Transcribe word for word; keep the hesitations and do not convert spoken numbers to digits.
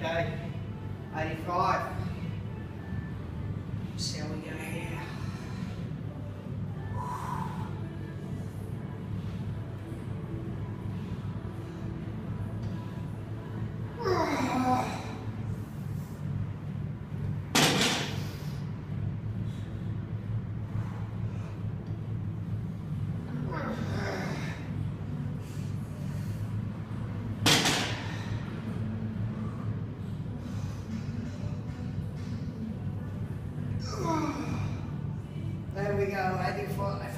okay. eighty-five. See how we go here. There we go, eighty-five.